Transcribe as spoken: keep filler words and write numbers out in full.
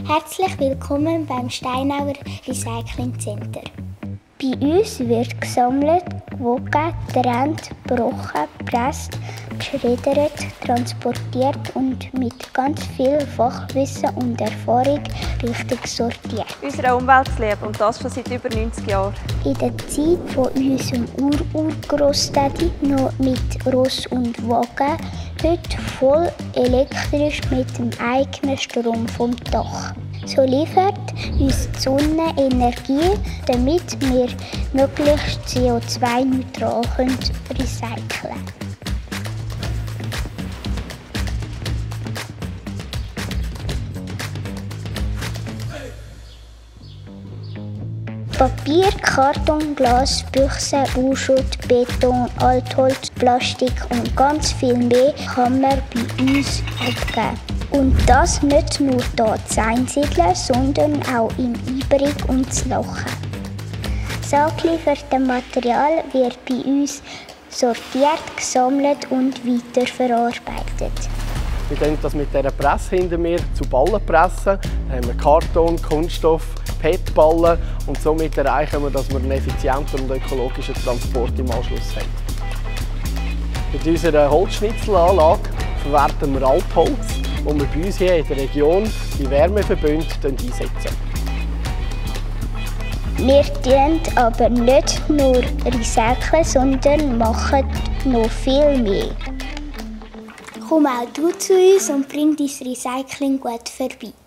Herzlich willkommen beim Steinauer Recycling Center. Bei uns wird gesammelt, gewogen, getrennt, gebrochen, gepresst, geschreddert, transportiert und mit ganz viel Fachwissen und Erfahrung richtig sortiert. Unsere Umwelt zu lieben und das schon seit über neunzig Jahren. In der Zeit von unserem Ur-Ur-Grossdaddy noch mit Ross und Wagen, heute voll elektrisch mit dem eigenen Strom vom Dach. So liefert uns die Sonne Energie, damit wir möglichst C O zwei neutral recyceln können. Papier, Karton, Glas, Büchse, Bauschutt, Beton, Altholz, Plastik und ganz viel mehr kann man bei uns abgeben. Und das nicht nur hier zu Einsiedeln, sondern auch im Ibrig und zu Lachen. Das angelieferte Material wird bei uns sortiert, gesammelt und weiterverarbeitet. Wir können das mit dieser Presse hinter mir zu Ballen pressen. Da haben wir Karton, Kunststoff, P E T-Ballen und somit erreichen wir, dass wir einen effizienteren und ökologischen Transport im Anschluss haben. Mit unserer Holzschnitzelanlage verwerten wir Altholz, das wir bei uns hier in der Region in Wärmeverbünden einsetzen. Wir recyceln aber nicht nur recyceln, sondern machen noch viel mehr. Komm auch du zu uns und bring dein Recycling gut vorbei.